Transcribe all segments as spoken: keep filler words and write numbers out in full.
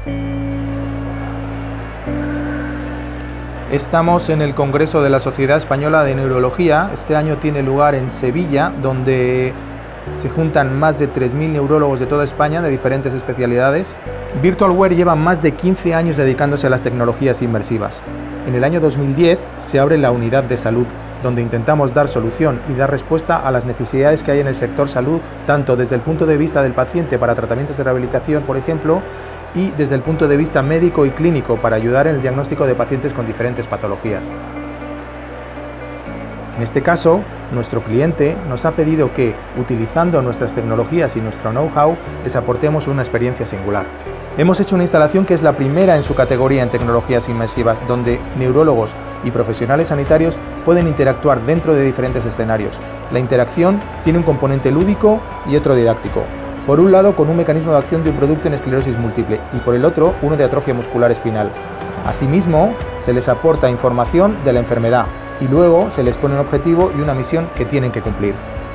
Estamos en el Congreso de la Sociedad Española de Neurología. Este año tiene lugar en Sevilla, donde se juntan más de tres mil neurólogos de toda España, de diferentes especialidades. VirtualWare lleva más de quince años dedicándose a las tecnologías inmersivas. En el año dos mil diez se abre la unidad de salud, donde intentamos dar solución y dar respuesta a las necesidades que hay en el sector salud, tanto desde el punto de vista del paciente para tratamientos de rehabilitación, por ejemplo, y desde el punto de vista médico y clínico para ayudar en el diagnóstico de pacientes con diferentes patologías. En este caso, nuestro cliente nos ha pedido que, utilizando nuestras tecnologías y nuestro know-how, les aportemos una experiencia singular. Hemos hecho una instalación que es la primera en su categoría en tecnologías inmersivas, donde neurólogos y profesionales sanitarios pueden interactuar dentro de diferentes escenarios. La interacción tiene un componente lúdico y otro didáctico. Por un lado, con un mecanismo de acción de un producto en esclerosis múltiple y por el otro, uno de atrofia muscular espinal. Asimismo, se les aporta información de la enfermedad y luego se les pone un objetivo y una misión que tienen que cumplir.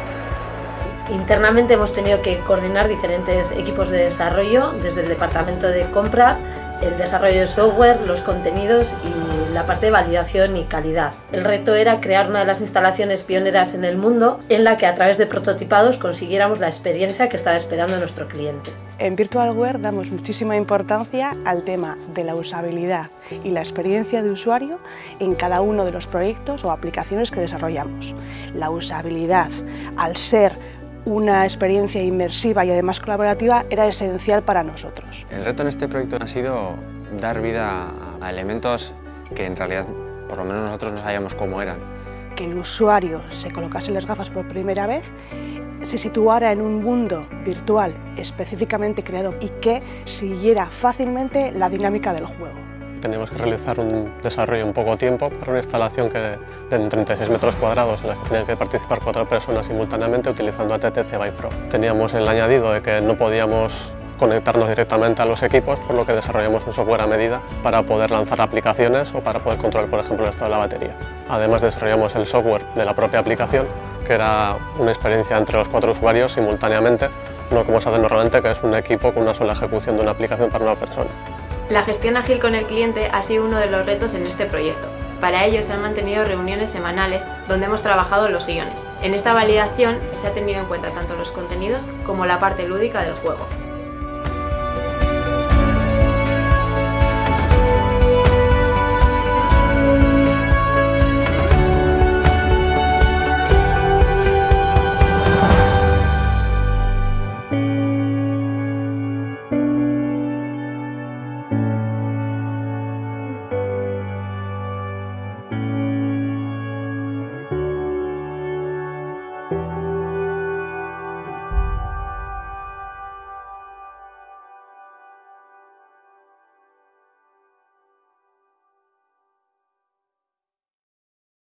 Internamente hemos tenido que coordinar diferentes equipos de desarrollo, desde el departamento de compras, el desarrollo de software, los contenidos y la parte de validación y calidad. El reto era crear una de las instalaciones pioneras en el mundo en la que a través de prototipados consiguiéramos la experiencia que estaba esperando nuestro cliente. En VirtualWare damos muchísima importancia al tema de la usabilidad y la experiencia de usuario en cada uno de los proyectos o aplicaciones que desarrollamos. La usabilidad, al ser una experiencia inmersiva y además colaborativa, era esencial para nosotros. El reto en este proyecto ha sido dar vida a elementos que en realidad, por lo menos nosotros no sabíamos cómo eran. Que el usuario se colocase las gafas por primera vez, se situara en un mundo virtual específicamente creado y que siguiera fácilmente la dinámica del juego. Teníamos que realizar un desarrollo en poco tiempo para una instalación que de treinta y seis metros cuadrados en la que tenían que participar cuatro personas simultáneamente utilizando H T C Vive Pro. Teníamos el añadido de que no podíamos conectarnos directamente a los equipos, por lo que desarrollamos un software a medida para poder lanzar aplicaciones o para poder controlar, por ejemplo, el estado de la batería. Además, desarrollamos el software de la propia aplicación, que era una experiencia entre los cuatro usuarios simultáneamente, no como se hace normalmente, que es un equipo con una sola ejecución de una aplicación para una persona. La gestión ágil con el cliente ha sido uno de los retos en este proyecto. Para ello se han mantenido reuniones semanales donde hemos trabajado los guiones. En esta validación se ha tenido en cuenta tanto los contenidos como la parte lúdica del juego.